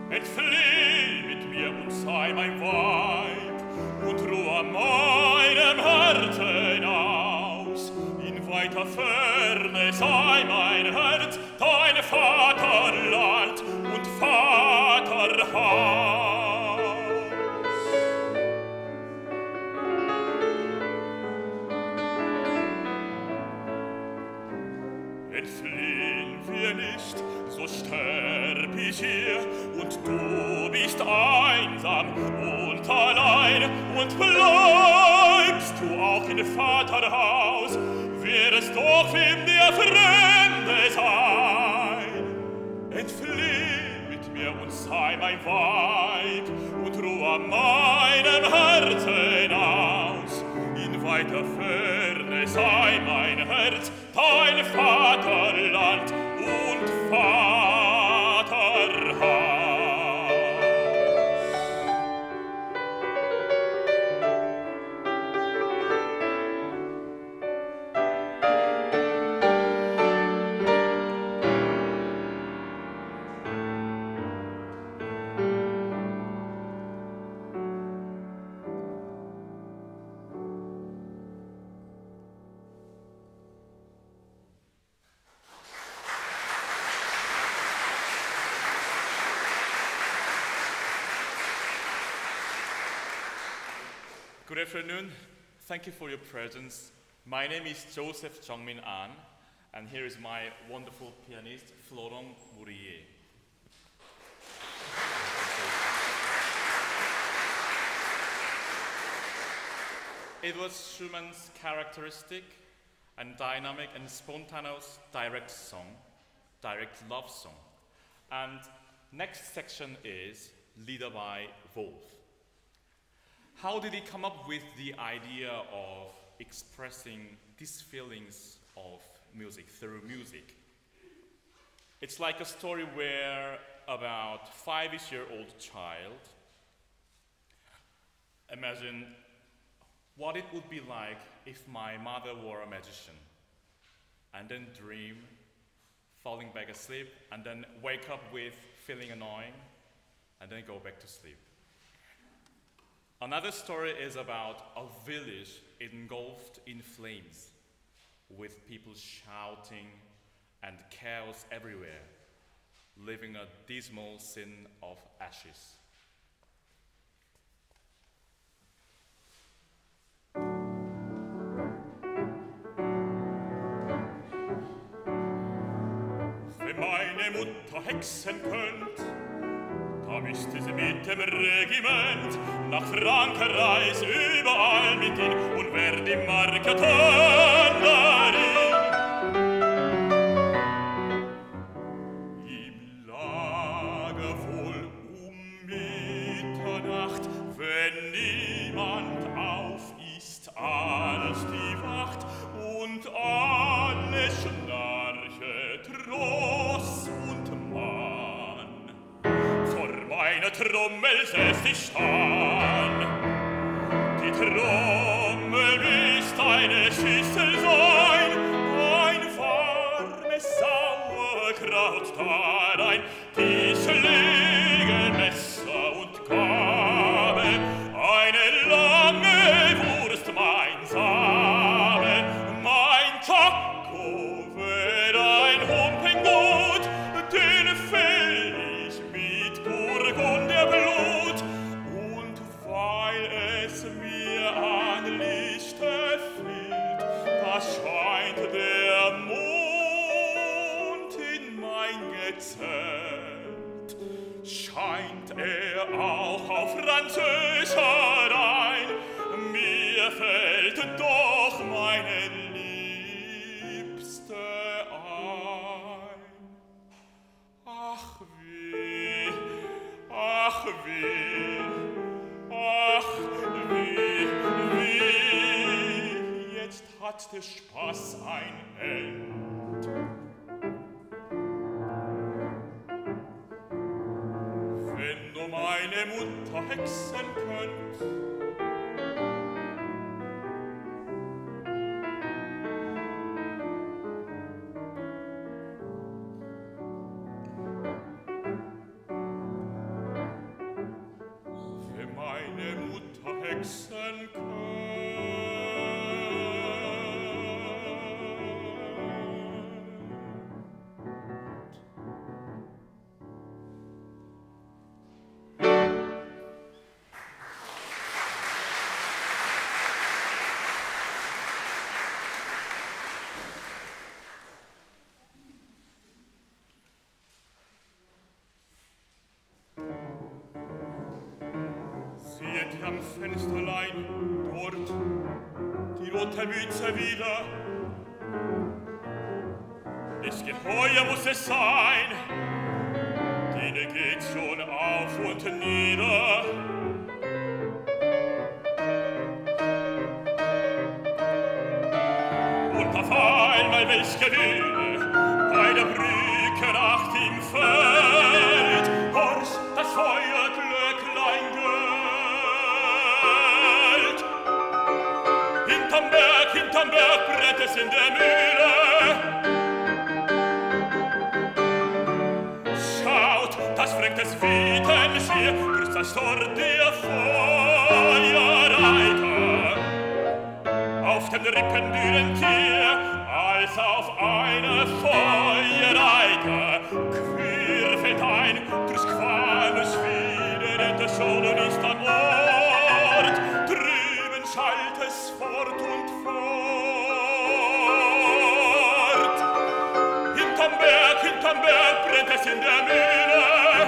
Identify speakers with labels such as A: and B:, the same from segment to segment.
A: Entflieh mit mir und sei mein Weib und ruh an meinem Herzen aus. In weiter Ferne sei mein Herz, dein Vaterland und Vaterhaus. Entfliehen wir nicht, so sterb ich hier, und du bist einsam und allein, und bleibst du auch im Vaterhaus, wirst doch in der Fremde sein. Entflieh mit mir und sei mein Weib, und ruh an meinem Herzen aus. In weiter Ferne sei mein Herz, dein Vaterland und Vaterhaus.
B: Good afternoon. Thank you for your presence. My name is Josef Jeongmeen Ahn, and here is my wonderful pianist, Florent Mourier. It was Schumann's characteristic and dynamic and spontaneous direct love song. And next section is Lieder by Wolf. How did he come up with the idea of expressing these feelings of music through music? It's like a story where about 5-year-old child imagine what it would be like if my mother were a magician, and then dream, falling back asleep, and then wake up with feeling annoying, and then go back to sleep. Another story is about a village engulfed in flames, with people shouting and chaos everywhere, living a dismal scene of ashes.
A: Wenn meine Mutter hexen könnt, da müsste sie mit dem Regiment nach Frankreich überall mit hin und wär die Marketenderin. Im Lager wohl Mitternacht, wenn niemand auf ist als die Wacht und alle schnarche Tross und Mann. Meine Trommel setzt sich an. Die Trommel müsst eine Schüssel sein, ein warmes Sauerkraut darein, die Schlägel, Messer und Gabel, eine lange Wurst, mein Same, mein Taco wird ein Humpengut, den fäll ich mit Burgunderblut, und weil es mir an Lichte fehlt, da scheint der Mond in mein Gezelt. Scheint er auch auf Französisch herein, mir fällt doch meine Liebste ein. Ach weh, ach weh, ach weh, weh, jetzt hat der Spaß ein End. Wenn nur meine Mutter hexen könnt, Hexen am Fensterlein, dort die rote Mütze wieder. Das Geheuer muss es sein, die geht schon auf und nieder. Und auf einmal welch Gewühle bei der Brücke nach dem Feld. Horch, das Feuerglöcklein gölt. Hinterm Berg brennt es in der Mühle. Schaut, das freckt es Wittenschier, grüßt das Tor der Feuerreiter. Auf den Rippen Dürentier, als auf eine Feuerreiter. Quer fällt ein, durchs Qualmes Schweden, der Schonen ist am Ort. Drüben schallt es fort und fort. Hinterm Berg brennt es in der Mühle.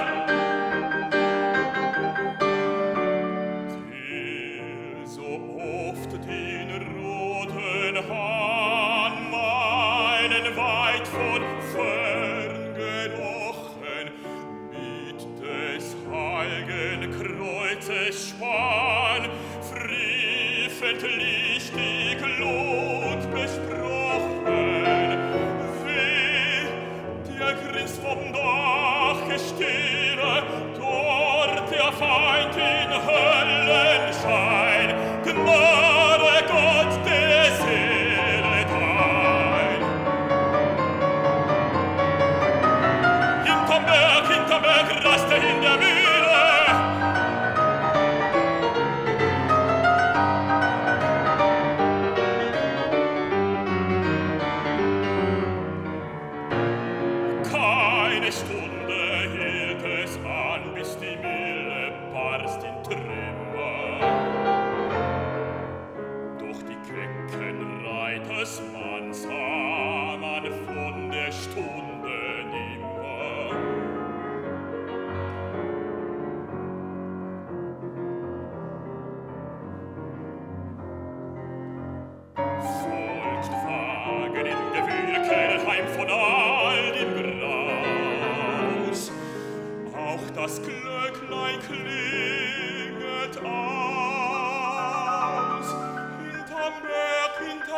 A: Der so oft den roten Hahn meinen weit von fern gerochen, mit des heiligen Kreuzes Spann friefentlich die Glut besprochen. Weh, der Christ vom Dach stehe, dort der Feind in Höllenschein. Gnade Gott der Seele dein. Hinterm Berg rast er in der Mühle. Keine Stunde hielt es an, bis die Mühle barst in Trümmer. Doch die kecken Reitersmann sah man von der Stunde nimmer. Folgt Wagen in Gewühlkel heim von all dem Graus. Auch das Glöcklein klinget aus. Hinterm Berg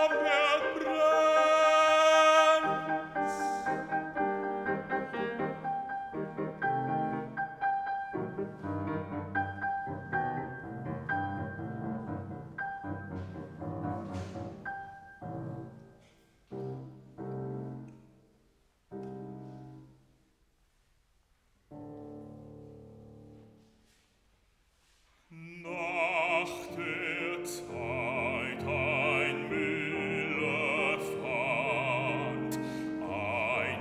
A: brennt's. Nach der Zeit ein Müller fand, ein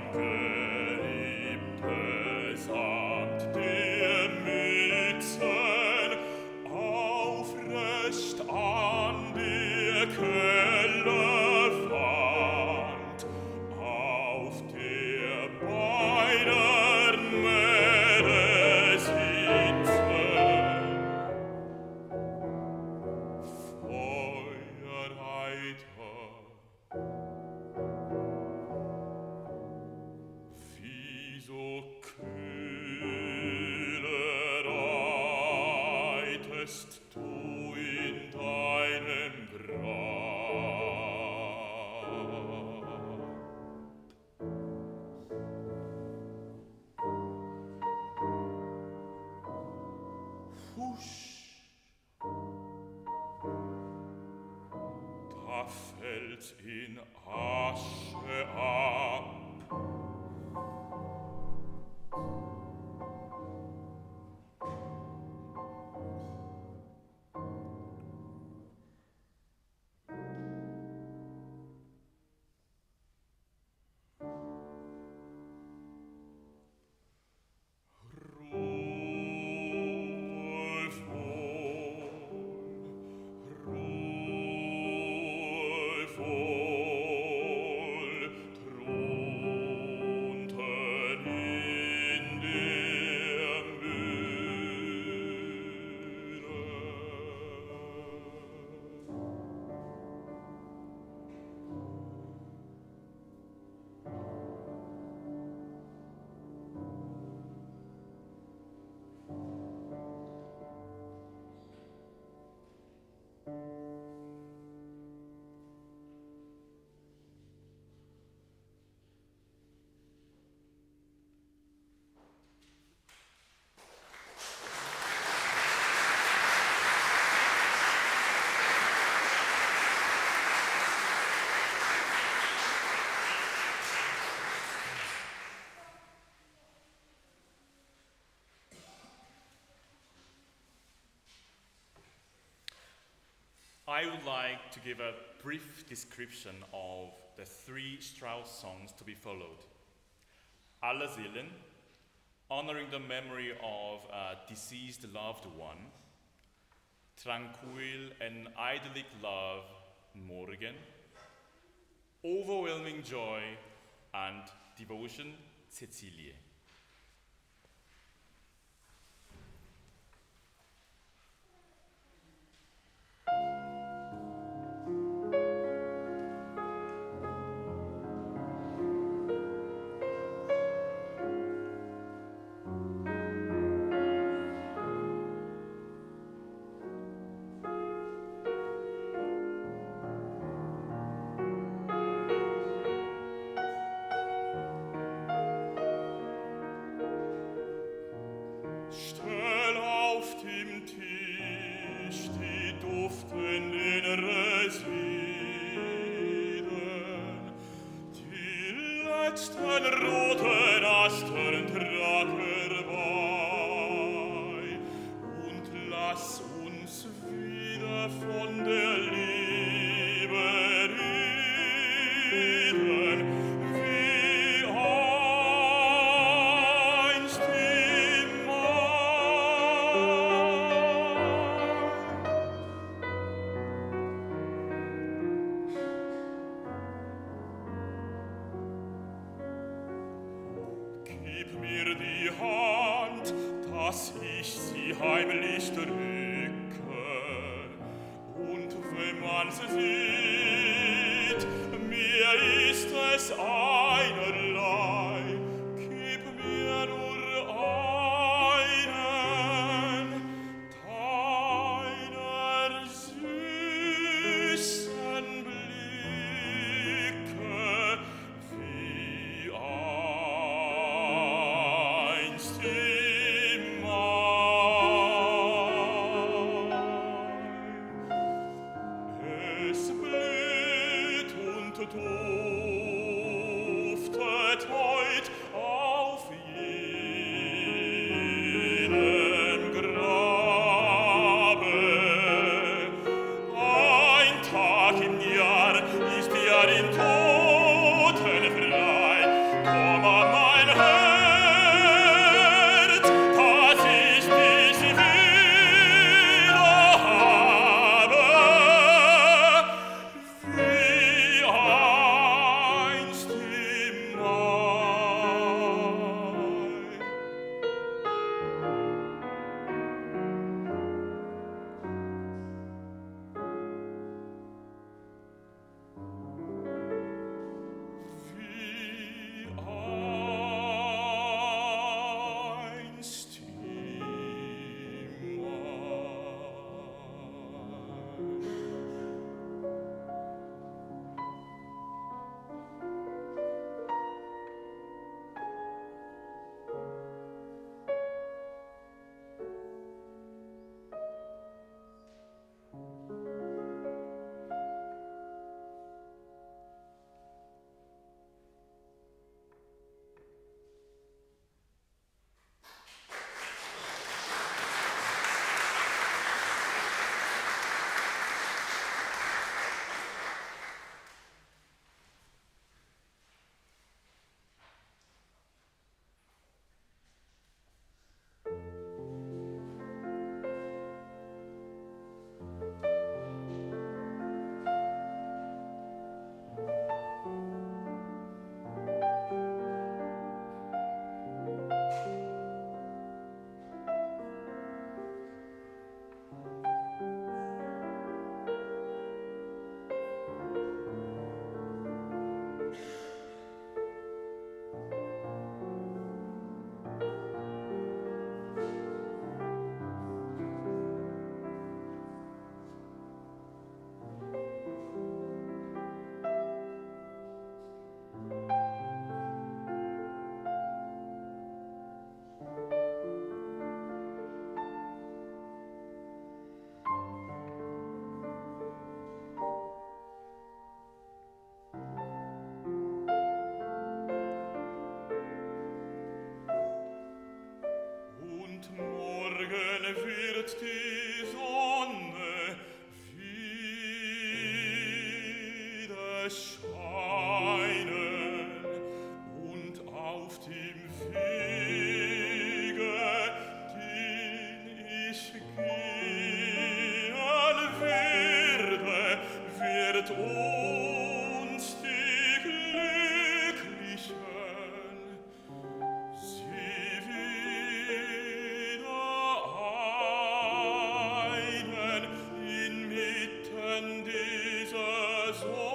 A: Geliebter samt der Mützen, aufrecht an der Kellerwand, auf der beider Mädel sitzen. Feuerreiter, wieso kühle reitest du in deinem Grab? Husch! Da fällt in Asche ab.
B: I would like to give a brief description of the 3 Strauss songs to be followed. Allerseelen, honoring the memory of a deceased loved one. Tranquil and idyllic love, Morgen. Overwhelming joy and devotion, Cëcilie.
A: Morgen wird die Sonne scheinen und auf dem Wege, den ich gehen werde, wird uns die Glücklichen sie wieder einen inmitten dieser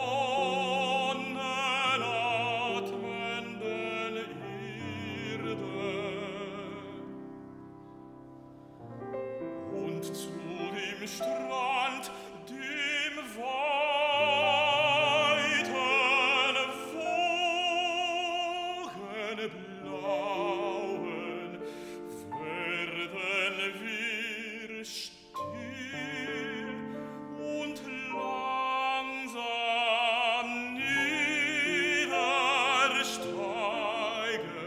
A: sonnenatmenden Erde und zu dem Strand, dem weiten Wogenblauen, werden wir still und langsam niedersteigen.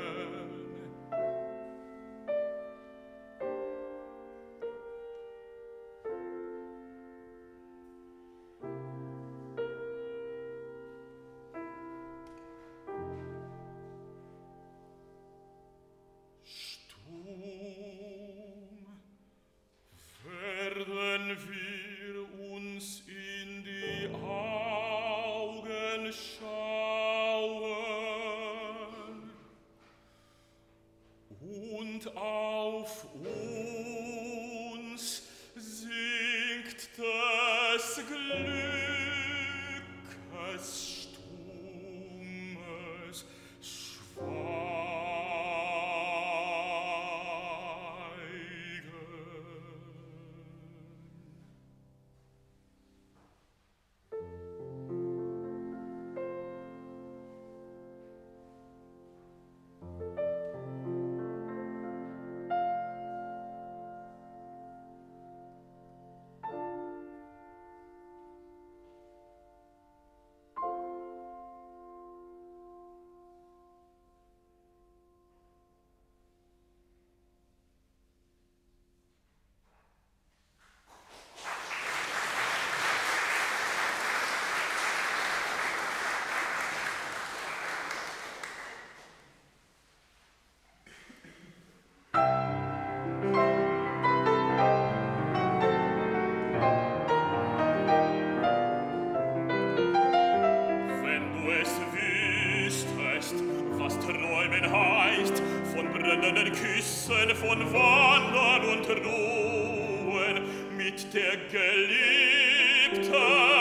A: Stumm werden wir uns in die Augen schauen und auf uns sinkt des Glückes stummes Küssen von Wandern und Ruhen mit der Geliebten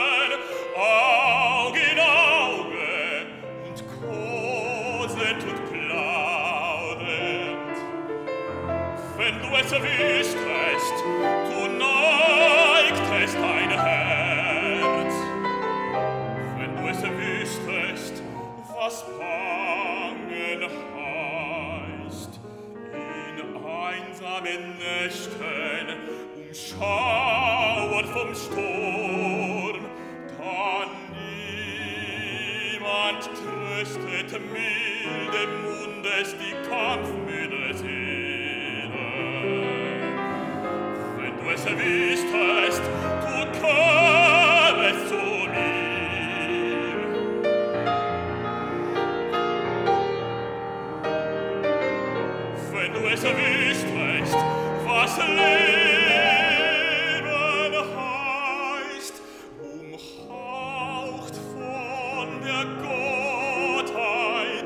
A: Auge in Auge und kosend und plaudernd. Wenn du es wüsstest, du neigtest dein Herz. Wenn du es wüsstest, was Bangen heißt, in einsamen Nächten umschauert vom Sturm, dann niemand tröstet milde Mundes die kampfmüde Seele. Wenn du es wüsstest, du kämest zu mir. Wenn du es wüsstest, was Leben heißt, umhaucht von der Gottheit,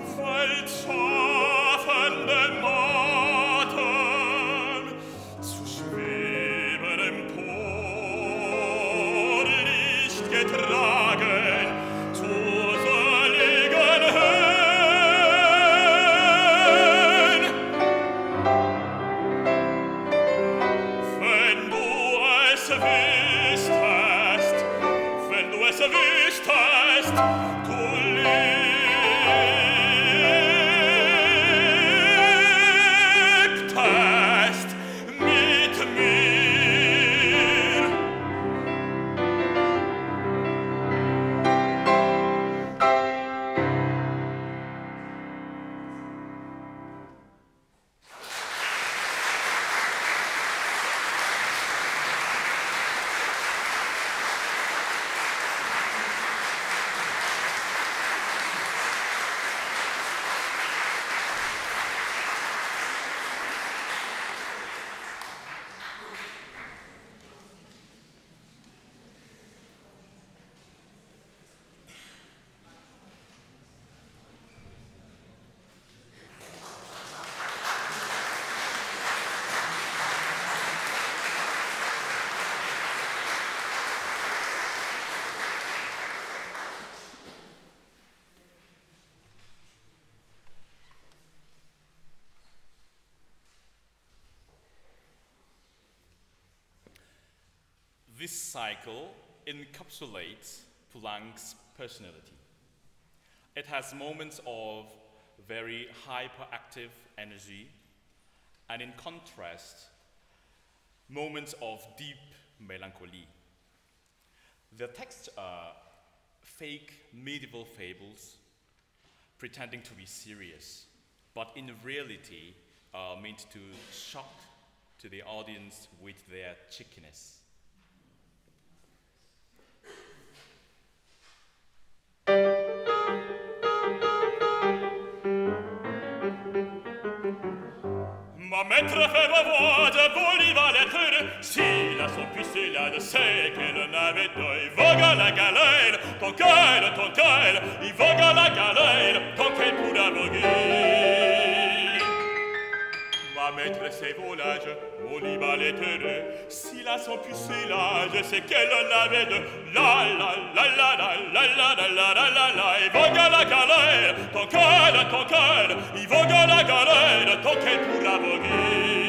A: weltschaffendem Atem, zu schweben empor, Licht getragen, zur seligen Höhen. Wenn du es wüsstest, du lebtest mit mir.
B: This cycle encapsulates Poulenc's personality. It has moments of very hyperactive energy, and in contrast, moments of deep melancholy. The texts are fake medieval fables pretending to be serious, but in reality are meant to shock to the audience with their cheekiness.
A: Ma maître fait ma voix de voliva lettre, si la son pucelle c'est qu'elle n'avait d'œil. Vogue à la galère, ton cœur, il vogue à la galère, ton cœur pourra voguer. Ma maître c'est volage, voliva lettre, si la son pucelle c'est qu'elle n'avait de la la la la la la la la la la la la. Il vogue à la galère, ton cœur, il vogue à la galère, ton cœur pourra voguer.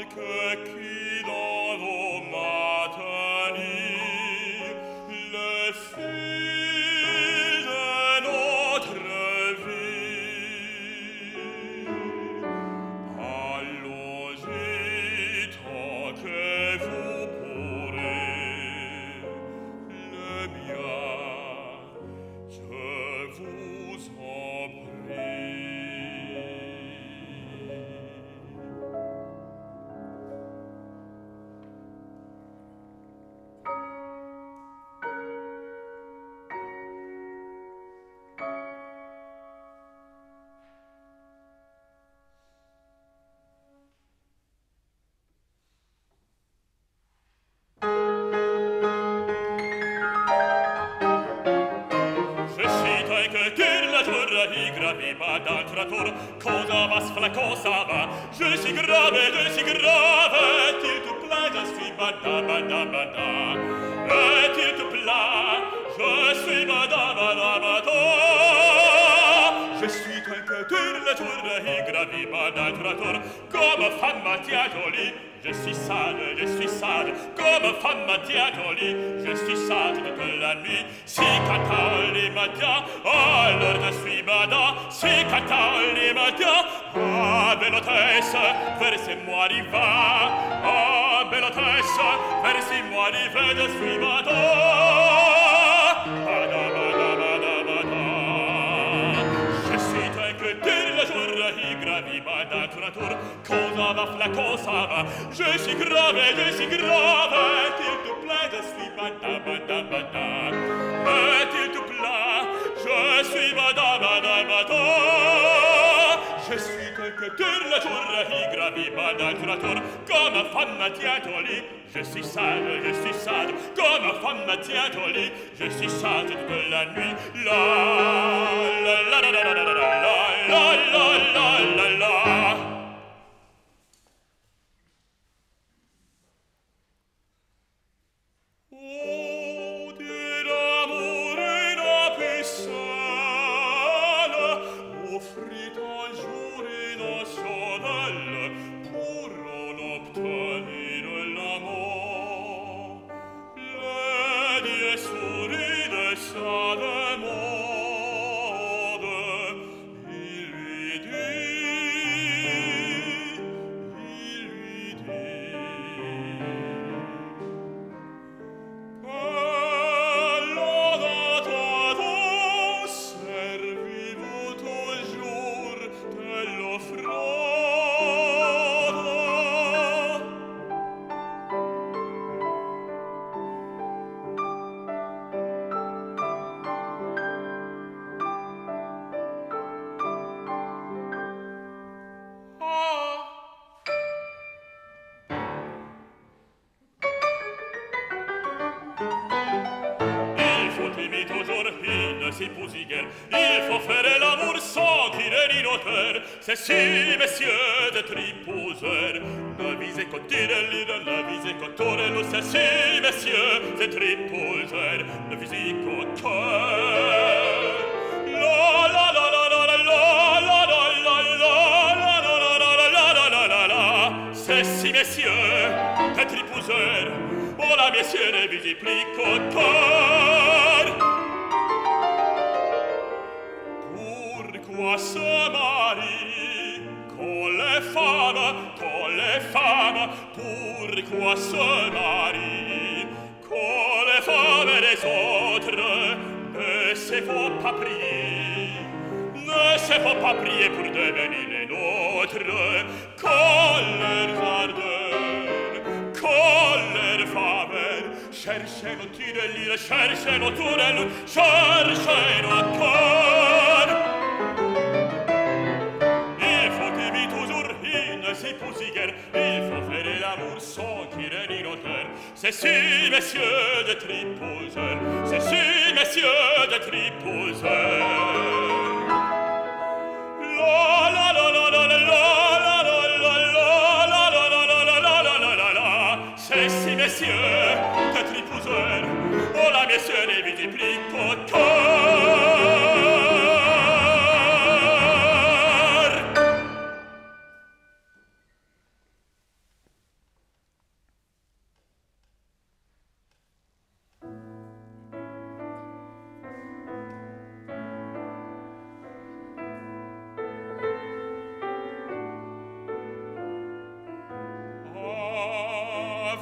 A: Cosa va, cosa va, je suis grave, qu'il te plaît, je suis bada, bada, bada. Qu'il te plaît, je suis bada, bada, bada. Je suis quelqu'un le jour de gravi, bada, trator. Comme femme tient jolie, je suis sage, comme femme tient jolie, je suis sage toute la nuit. Si cata les matins, alors je suis bada. Si cata les matins, ah, belle hôtesse, versez-moi riva. Ah, belle hôtesse, versez-moi riva, je suis bada. Bada, bada, bada, bada. Je suis tranquille le jour, il gravi, bada, trator. Cosa va, cosa va, je suis grave, qu'il te plaît, je suis bada, bada, bada. Qu'il te plaît, je suis bada, bada, bada. Je suis tranquille le jour, il gravi, bada, trator. Comme femme tient jolie, je suis sage, comme femme tient jolie, je suis sage toute la nuit. La, la, la, la, la, la, la, la, la, la, la, la. Il faut faire l'amour sans tirer une hauteur. C'est si, messieurs, de triposeurs. Ne visez qu'au tirelire, ne visez qu'au torello. C'est si, messieurs, de triposeurs. Ne visez qu'au cœur. La la la la la la la la la la la la la. C'est si, messieurs, de triposeurs. Oh la messieurs, ne visez plus qu'au cœur. Pourquoi se marie qu'ont les femmes, pourquoi se marie qu'ont les femmes et les autres ne se faut pas prier, ne se faut pas prier pour devenir les nôtres, qu'ont leurs ardeurs, qu'ont leurs faveurs, cherchez nos tirelires, cherchez nos tourelles, cherchez nos cœurs. Il faut faire l'amour sans tirer une hauteur. C'est si, messieurs, de triposeurs. C'est si, messieurs, de triposeurs. La la la la la la la la la la la la. C'est si, messieurs, de triposeurs. Oh la messieurs, ne visez plus qu'au cœur.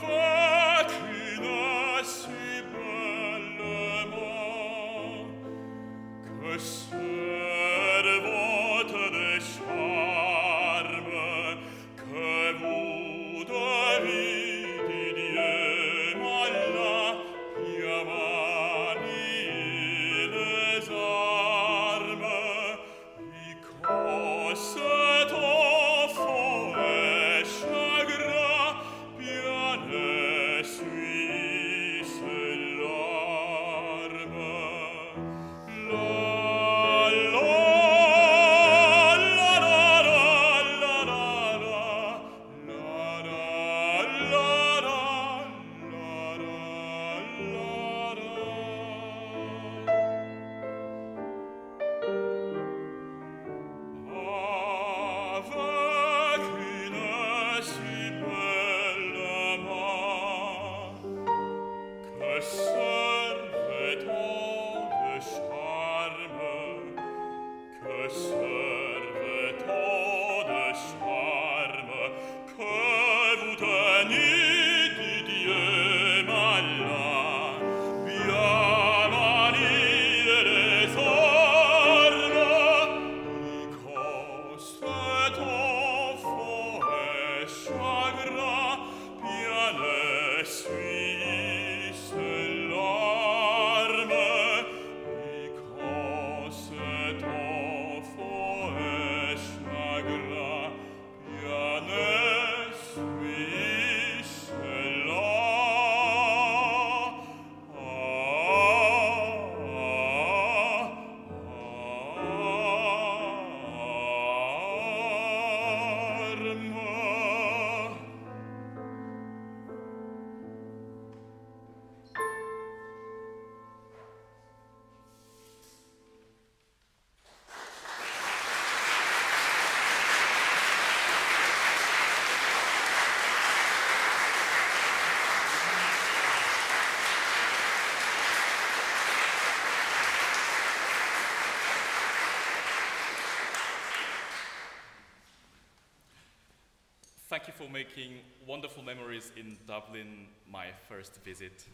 B: Thank you for making wonderful memories in Dublin, my first visit.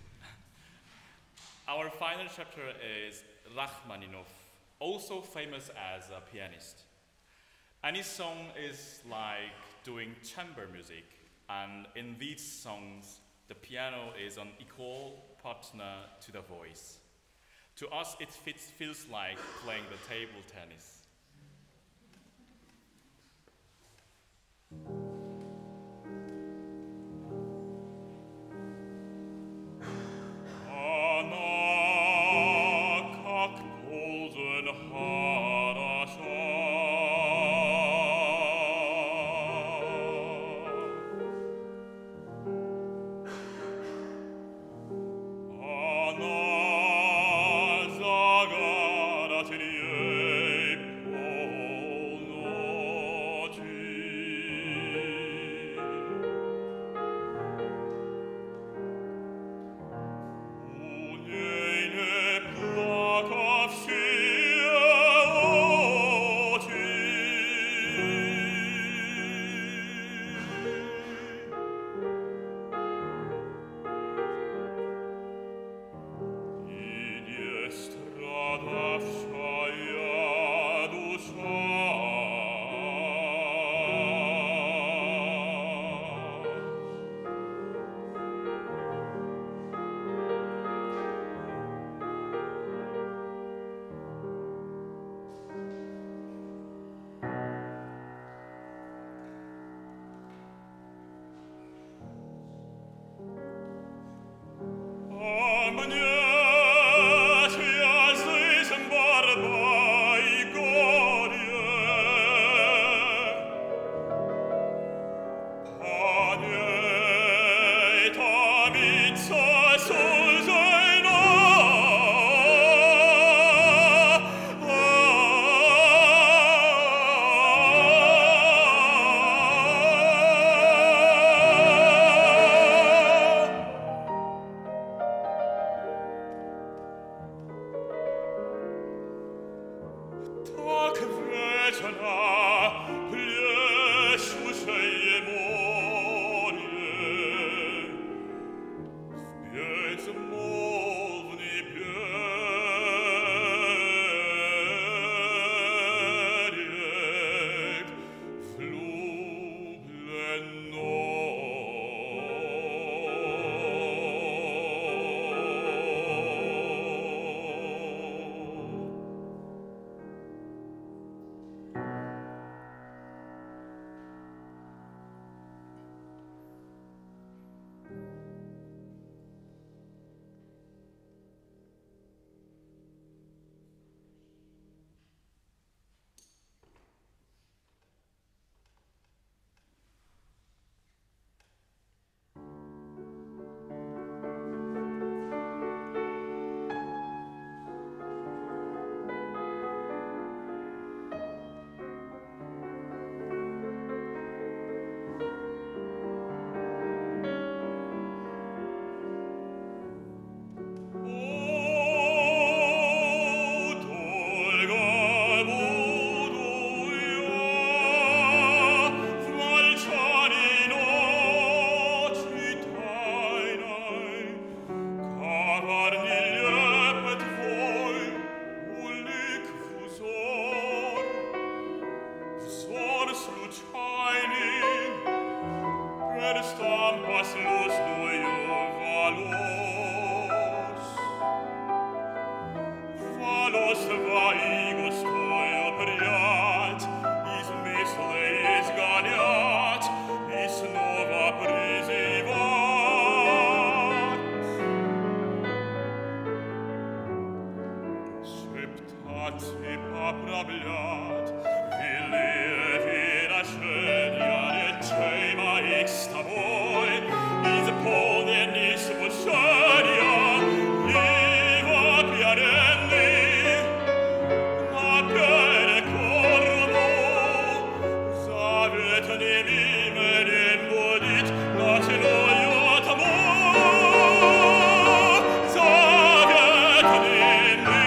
B: Our final chapter is Rachmaninov, also famous as a pianist. And his song is like doing chamber music, and in these songs, the piano is an equal partner to the voice. To us, it feels like playing the table tennis.
A: Stampas los tuio valos vaigos tuio priat, is misle is ganiat, is nova prisivat. Septat ipaprabliat, vilie vira schöniare cema exta voi, is podenis vosceria, iva piarendi, na pere corvo, zavet nemime nembodit, na celoiot amor, zavet nemime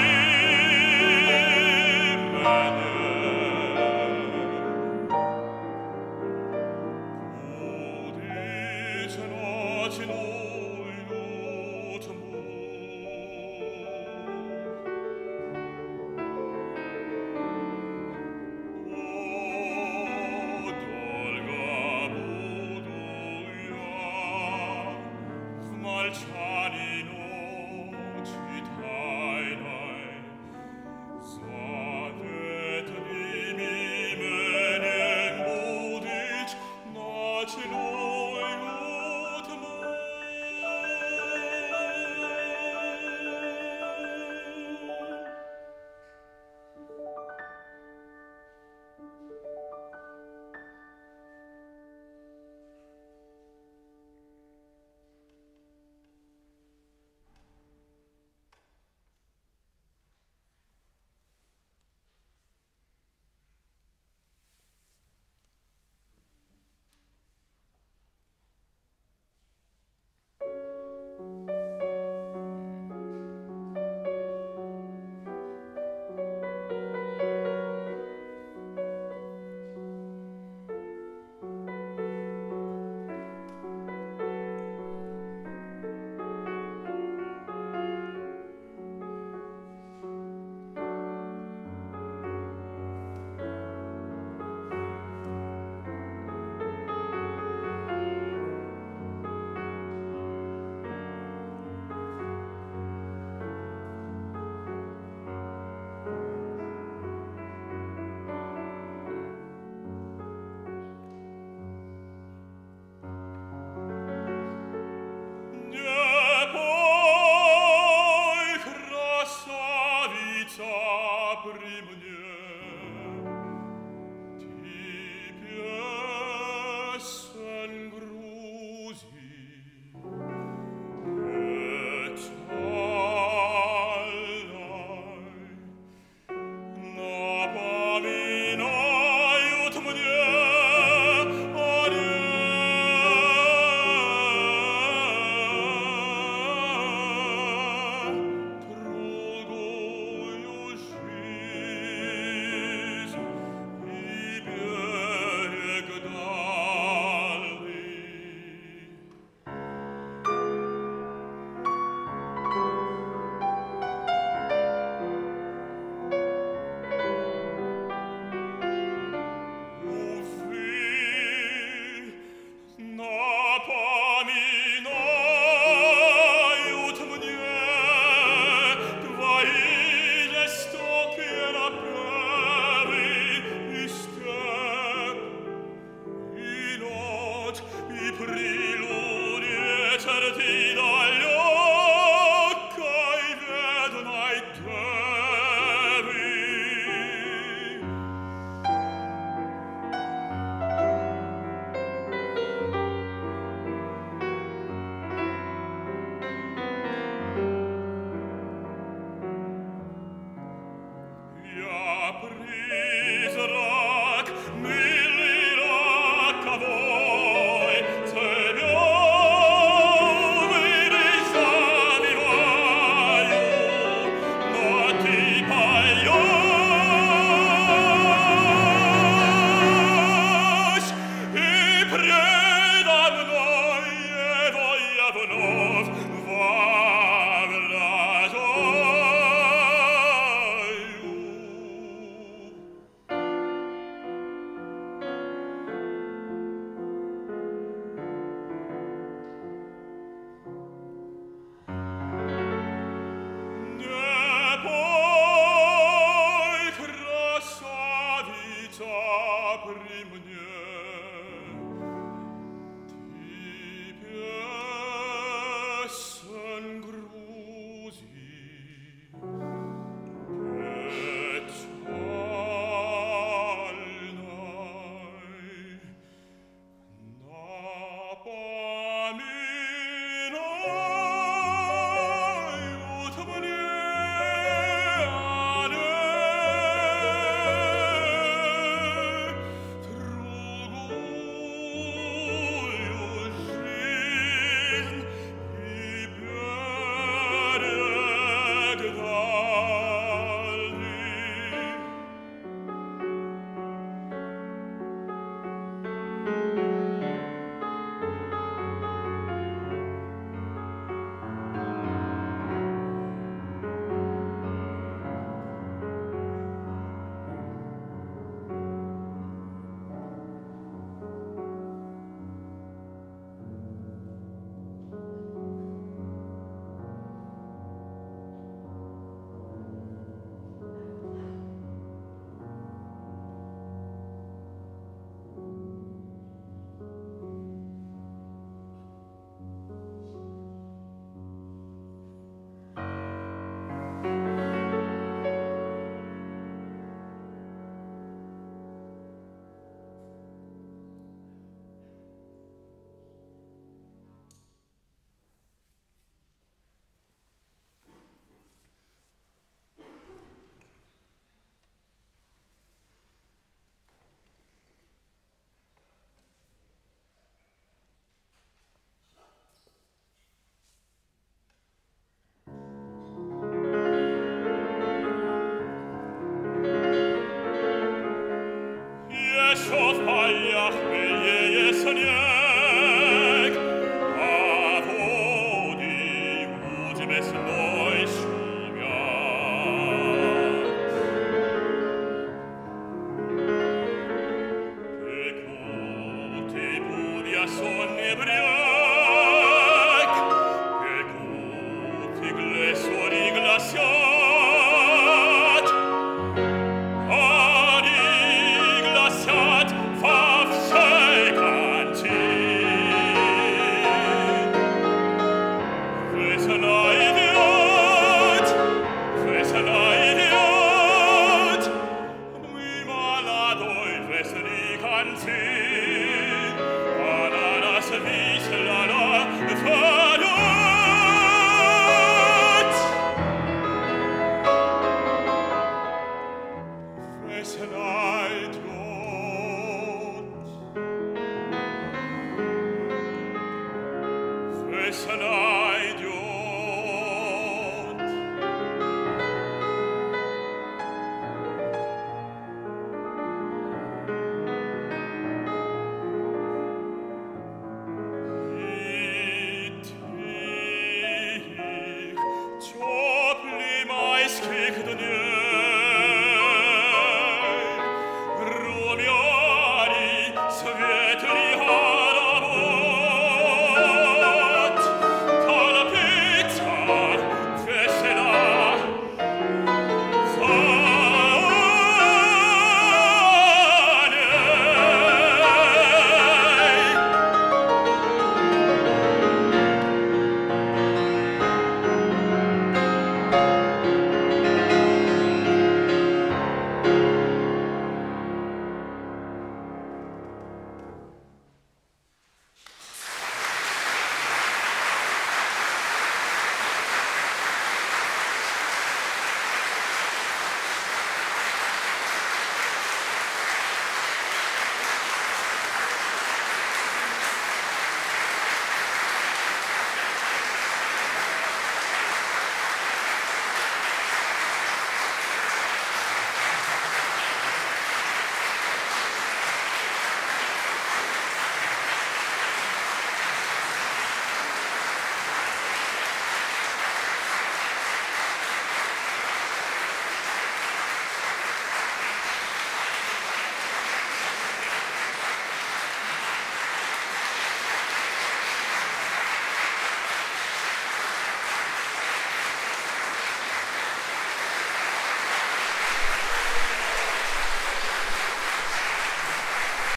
A: Beschneidung